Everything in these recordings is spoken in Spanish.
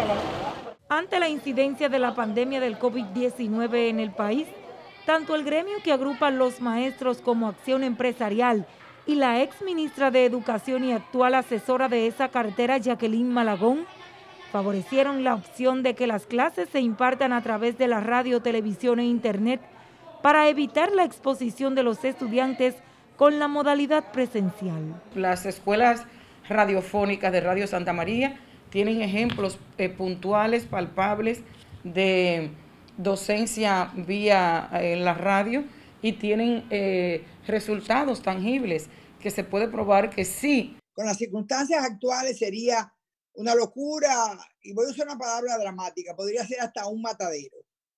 Ante la incidencia de la pandemia del COVID-19 en el país, tanto el gremio que agrupa a los maestros como Acción Empresarial y la ex ministra de Educación y actual asesora de esa cartera, Jacqueline Malagón, favorecieron la opción de que las clases se impartan a través de la radio, televisión e internet para evitar la exposición de los estudiantes con la modalidad presencial. Las escuelas radiofónicas de Radio Santa María tienen ejemplos puntuales, palpables de docencia vía la radio y tienen resultados tangibles que se puede probar que sí. Con las circunstancias actuales sería una locura, y voy a usar una palabra dramática, podría ser hasta un matadero.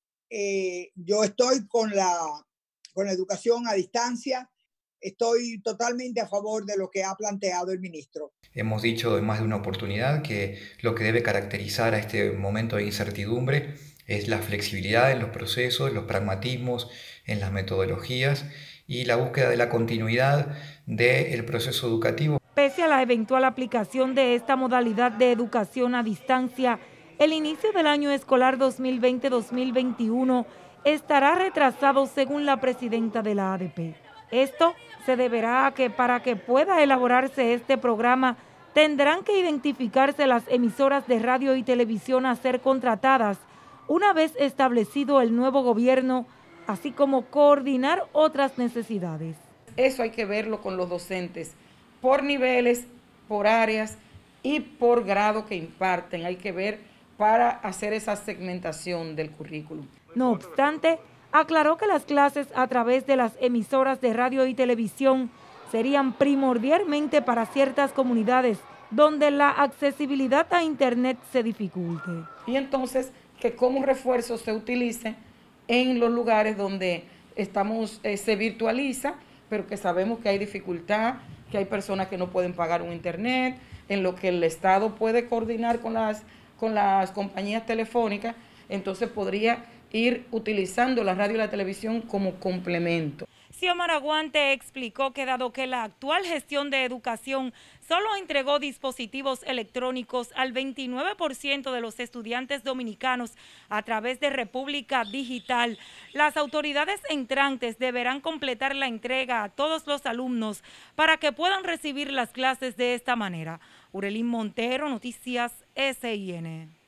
Yo estoy con la educación a distancia, estoy totalmente a favor de lo que ha planteado el ministro. Hemos dicho en más de una oportunidad que lo que debe caracterizar a este momento de incertidumbre es la flexibilidad en los procesos, los pragmatismos en las metodologías y la búsqueda de la continuidad del proceso educativo. Pese a la eventual aplicación de esta modalidad de educación a distancia, el inicio del año escolar 2020-2021 estará retrasado según la presidenta de la ADP. Esto se deberá a que para que pueda elaborarse este programa tendrán que identificarse las emisoras de radio y televisión a ser contratadas una vez establecido el nuevo gobierno, así como coordinar otras necesidades. Eso hay que verlo con los docentes, por niveles, por áreas y por grado que imparten. Hay que ver para hacer esa segmentación del currículum. No obstante, aclaró que las clases a través de las emisoras de radio y televisión serían primordialmente para ciertas comunidades donde la accesibilidad a Internet se dificulte. Y entonces, que como refuerzo se utilice en los lugares donde se virtualiza, pero que sabemos que hay dificultad, que hay personas que no pueden pagar un Internet, en lo que el Estado puede coordinar con las compañías telefónicas, entonces podría ir utilizando la radio y la televisión como complemento. Xiomara Guante explicó que dado que la actual gestión de educación solo entregó dispositivos electrónicos al 29% de los estudiantes dominicanos a través de República Digital, las autoridades entrantes deberán completar la entrega a todos los alumnos para que puedan recibir las clases de esta manera. Urelín Montero, Noticias SIN.